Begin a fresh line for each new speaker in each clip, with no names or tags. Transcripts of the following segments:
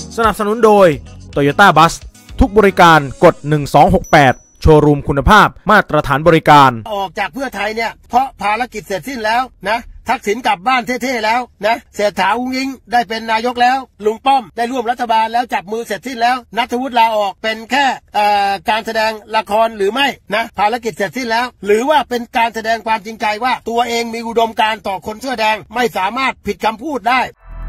สนับสนุนโดย Toyota Bus ทุกบริการกด1268โชว์รูมคุณภาพมาตรฐานบริการ
ออกจากเพื่อไทยเนี่ยเพราะภารกิจเสร็จสิ้นแล้วนะทักษิณกลับบ้านเท่ๆแล้วนะเศรษฐาอุ้งอิงได้เป็นนายกแล้วลุงป้อมได้ร่วมรัฐบาลแล้วจับมือเสร็จสิ้นแล้วณัฐวุฒิลาออกเป็นแค่การแสดงละครหรือไม่นะภารกิจเสร็จสิ้นแล้วหรือว่าเป็นการแสดงความจริงใจว่าตัวเองมีอุดมการณ์ต่อคนเสื้อแดงไม่สามารถผิดคำพูดได้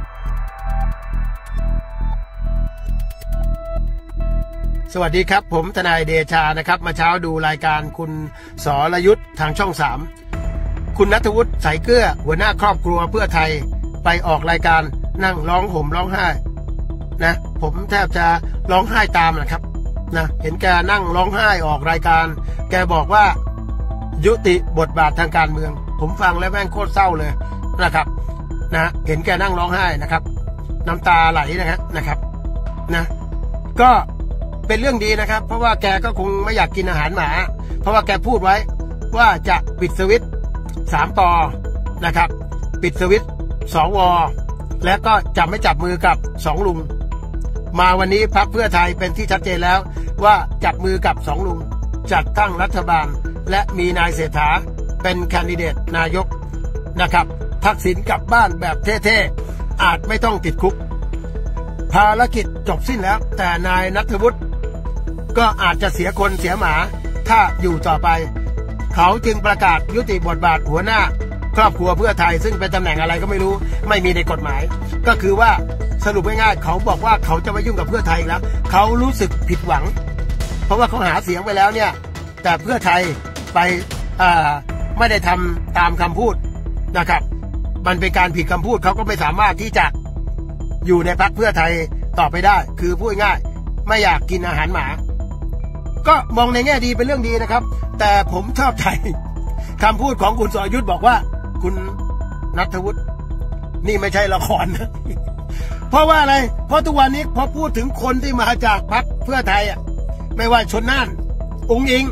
สวัสดีครับผมทนายเดชานะครับมาเช้าดูรายการคุณสรยุทธทางช่อง3คุณณัฐวุฒิสายเกลือหัวหน้าครอบครัวเพื่อไทยไปออกรายการนั่งร้องห่มร้องไห้นะผมแทบจะร้องไห้ตามนะครับนะเห็นแกนั่งร้องไห้ออกรายการแกบอกว่ายุติบทบาททางการเมืองผมฟังแล้วแม่งโคตรเศร้าเลยนะครับนะเห็นแกนั่งร้องไห้นะครับน้ำตาไหลนะครับนะก็เป็นเรื่องดีนะครับเพราะว่าแกก็คงไม่อยากกินอาหารหมาเพราะว่าแกพูดไว้ว่าจะปิดสวิตช์3 ป.นะครับปิดสวิตช์สว.และก็จะไม่จับมือกับ2 ลุงมาวันนี้พรรคเพื่อไทยเป็นที่ชัดเจนแล้วว่าจับมือกับ2 ลุงจัดตั้งรัฐบาลและมีนายเศรษฐาเป็นแคนดิเดตนายกนะครับทักษิณกลับบ้านแบบเท่ๆอาจไม่ต้องติดคุกภารกิจจบสิ้นแล้วแต่นายณัฐวุฒิก็อาจจะเสียคนเสียหมาถ้าอยู่ต่อไปเขาจึงประกาศยุติบทบาทหัวหน้าครอบครัวเพื่อไทยซึ่งเป็นตำแหน่งอะไรก็ไม่รู้ไม่มีในกฎหมายก็คือว่าสรุปง่ายๆเขาบอกว่าเขาจะไม่ยุ่งกับเพื่อไทยแล้วเขารู้สึกผิดหวังเพราะว่าเขาหาเสียงไปแล้วเนี่ยแต่เพื่อไทยไปไม่ได้ทำตามคำพูดนะครับมันเป็นการผิดคำพูดเขาก็ไม่สามารถที่จะอยู่ในพรรคเพื่อไทยต่อไปได้คือพูดง่ายไม่อยากกินอาหารหมาก็มองในแง่ดีเป็นเรื่องดีนะครับแต่ผมชอบใจคำพูดของคุณสรยุทธบอกว่าคุณณัฐวุฒินี่ไม่ใช่ละครนะเพราะว่าอะไรเพราะทุกวันนี้พอพูดถึงคนที่มาจากพรรคเพื่อไทยไม่ว่าชลน่านอุ้งอิง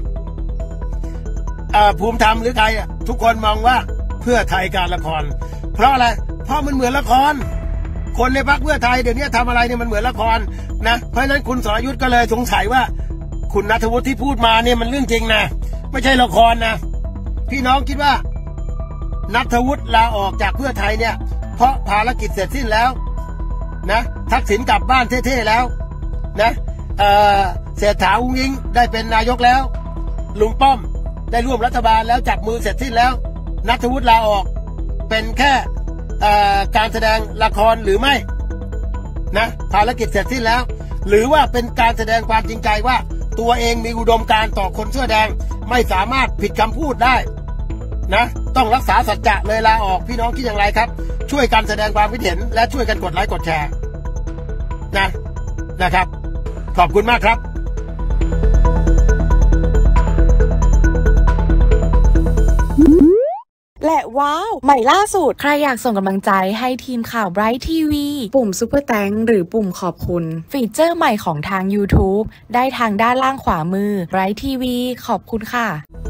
ภูมิธรรมหรือใครทุกคนมองว่าเพื่อไทยการละครเพราะอะไรเพราะมันเหมือนละครคนในพรรคเพื่อไทยเดี๋ยวนี้ทำอะไรเนี่ยมันเหมือนละครนะเพราะฉะนั้นคุณสรยุทธก็เลยสงสัยว่าคุณณัฐวุฒิที่พูดมาเนี่ยมันเรื่องจริงนะไม่ใช่ละครนะพี่น้องคิดว่าณัฐวุฒิลาออกจากเพื่อไทยเนี่ยเพราะภารกิจเสร็จสิ้นแล้วนะทักษิณกลับบ้านเท่ๆแล้วนะเศรษฐาอุ้งอิงได้เป็นนายกแล้วลุงป้อมได้ร่วมรัฐบาลแล้วจับมือเสร็จสิ้นแล้วณัฐวุฒิลาออกเป็นแค่การแสดงละครหรือไม่นะภารกิจเสร็จสิ้นแล้วหรือว่าเป็นการแสดงความจริงใจว่าตัวเองมีอุดมการณ์ต่อคนเสื้อแดงไม่สามารถผิดคำพูดได้นะต้องรักษาสัจจะเลยลาออกพี่น้องคิดอย่างไรครับช่วยกันแสดงความคิดเห็นและช่วยกันกดไลค์กดแชร์นะครับขอบคุณมากครับ
และว้าวใหม่ล่าสุดใครอยากส่งกำลังใจให้ทีมข่าว Bright TV ปุ่ม Super Thanks หรือปุ่มขอบคุณฟีเจอร์ใหม่ของทาง YouTube ได้ทางด้านล่างขวามือ Bright TV ขอบคุณค่ะ